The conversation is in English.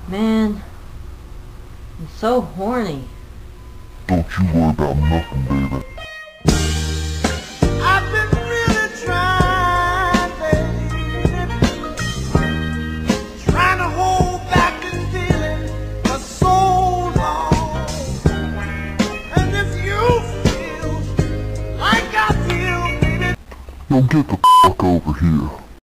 Man, I'm so horny. Don't you worry about nothing, baby. I've been really trying, baby, trying to hold back this feeling for so long. And if you feel like I feel, baby, Yo, get the fuck over here.